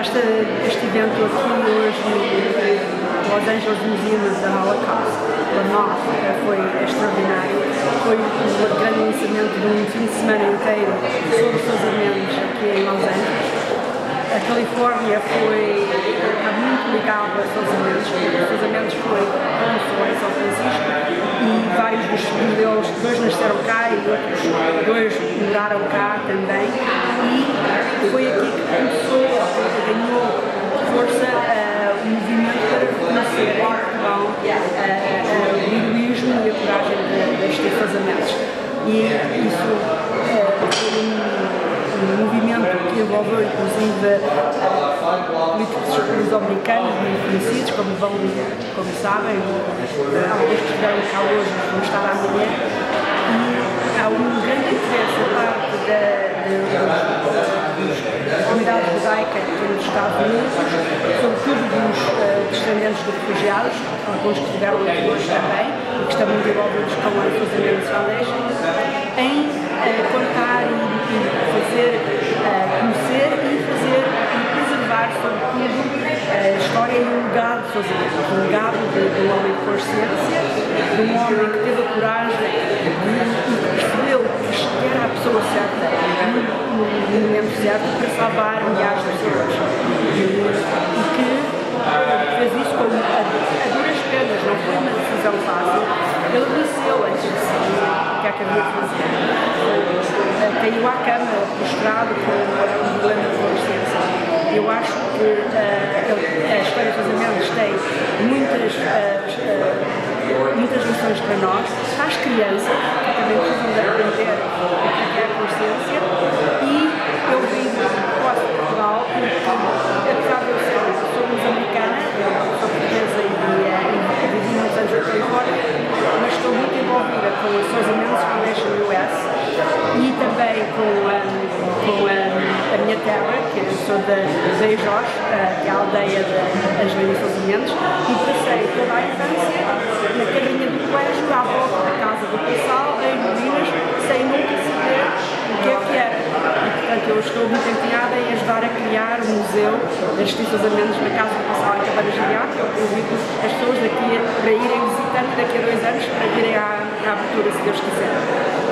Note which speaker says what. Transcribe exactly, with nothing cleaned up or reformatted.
Speaker 1: Este, este evento aqui hoje no Los Angeles Museum da Holocaust, para nós, foi extraordinário. Foi um grande lançamento de um fim de semana inteiro sobre Sousa Mendes aqui em Los Angeles. A Califórnia foi está muito ligada a Sousa Mendes, porque Sousa Mendes foi cônsul em São Francisco e vários dos filhos deles, dois nasceram cá e outros dois moraram cá também. E foi aqui que começou, que ganhou força uh, o movimento para reconhecer em Portugal uh, uh, o heroísmo e a coragem destes Sousa Mendes. E isso uh, foi um um movimento que envolveu inclusive políticos luso-americanos muito conhecidos, como, vão, como sabem, alguns que estiveram cá hoje vão estar amanhã. E há um grande interesse da parte da, da, da comunidade judaica aqui nos Estados Unidos, sobretudo dos uh, descendentes de refugiados, alguns que estiveram aqui hoje também, e que estão muito envolvidos com a Sousa Mendes Foundation, em uh, contar e, e fazer, uh, conhecer e fazer e preservar, sobretudo, a história e o legado de Sousa Mendes, o legado de, de um homem com ciência, de um homem que teve a coragem e que percebeu que era a pessoa certa no, no, no momento certo para salvar milhares de pessoas e, e que fez isso com a, a duras penas, não foi uma decisão fácil. Ele venceu antes de decidir o que é que havia de fazer. Caiu à cama, prostrado com um problema de consciência. Eu acho que uh, a história de Sousa Mendes tem muitas, uh, uh, muitas lições para nós, para as crianças, que também precisam de aprender o que é a consciência, e eu vivo fora de Portugal, porque apesar de eu ser sou luso-americana, sou portuguesa e vivi muitos anos na Califórnia, mas estou muito envolvida com a Sousa Mendes Foundation U S e também com, um, com a, a minha terra, que eu sou da Beijós, que é a aldeia de Angelina Sousa Mendes, e passei toda a infância na caminha do colégio, à volta da casa do Passal, em Minas, sem nunca saber o que é que era. E, portanto, eu estou muito empenhada em ajudar a criar um museu de Aristides de Sousa Mendes na casa do Passal, em Cabana Giliar, que eu convido as pessoas daqui para irem visitando daqui a dois anos, para virem à, à abertura, se Deus quiser.